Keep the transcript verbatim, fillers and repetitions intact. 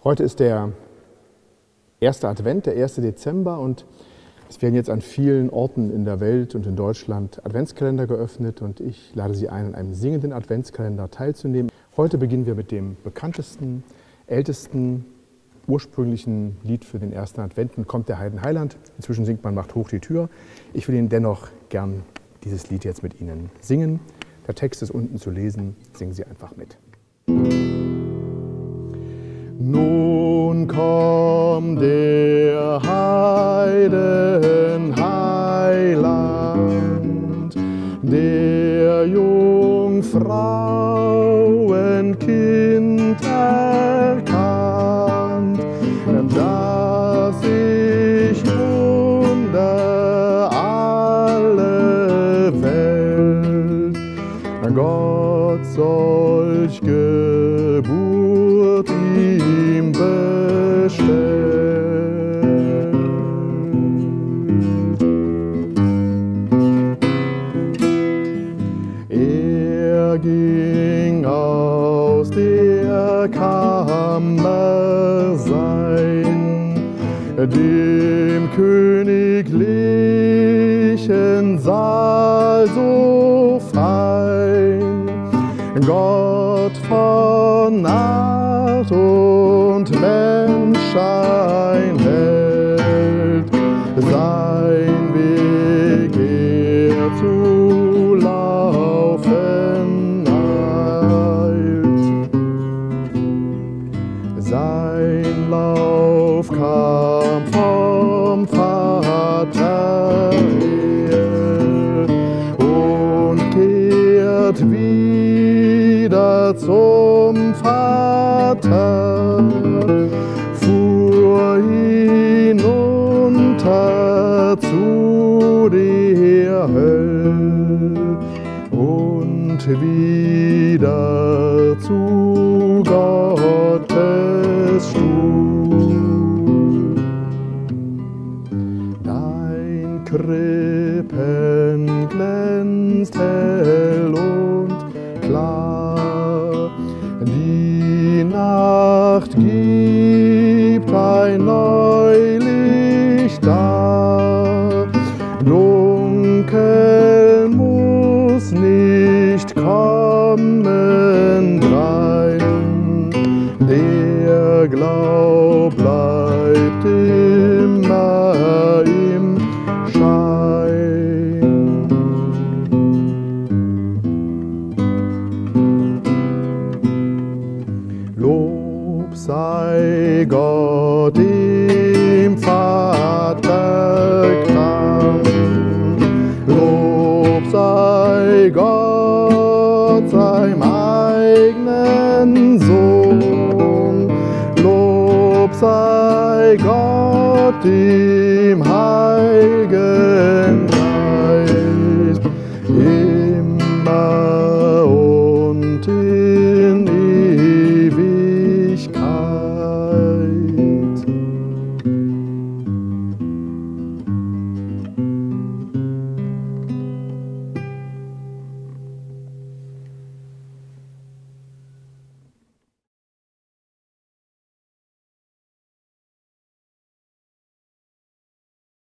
Heute ist der erste Advent, der erste Dezember, und es werden jetzt an vielen Orten in der Welt und in Deutschland Adventskalender geöffnet, und ich lade Sie ein, an einem singenden Adventskalender teilzunehmen. Heute beginnen wir mit dem bekanntesten, ältesten, ursprünglichen Lied für den ersten Advent. Nun kommt der Heiden Heiland. Inzwischen singt man "Macht hoch die Tür". Ich will Ihnen dennoch gern dieses Lied jetzt mit Ihnen singen. Der Text ist unten zu lesen. Singen Sie einfach mit. Nun kommt der Heiden Heiland, der Jungfrauen Kind erkannt, dass ich unter alle Welt Gott solch Geburt ihm bestellt. Er ging aus der Kammer sein, dem königlichen Saal so fein, Gott von Art und Menschsein hält, sein Weg er zu laufen eilt. Sein Lauf kam vom Vater her und kehrt wieder zum Vater, fuhr hinunter zu der Hölle und wieder zu Gottes Stuhl. Dein Krippen glänzt hell und klar, die Nacht gibt ein Neulicht dar. Dunkel muss nicht kommen drein, der Glaub bleibt immer im Schein. Lob sei Gott dem Vater Gnaden, Lob sei Gott seinem eigenen Sohn, Lob sei Gott dem Heiligen